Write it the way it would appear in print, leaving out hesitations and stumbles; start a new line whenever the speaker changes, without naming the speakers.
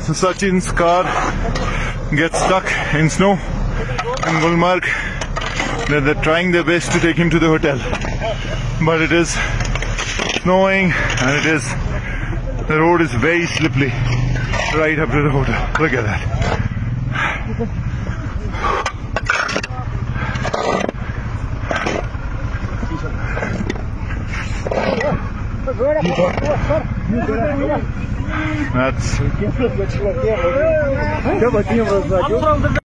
So Sachin's car gets stuck in snow in Gulmarg. They're trying their best to take him to the hotel, but it is snowing and the road is very slippery right up to the hotel. Look at that. That's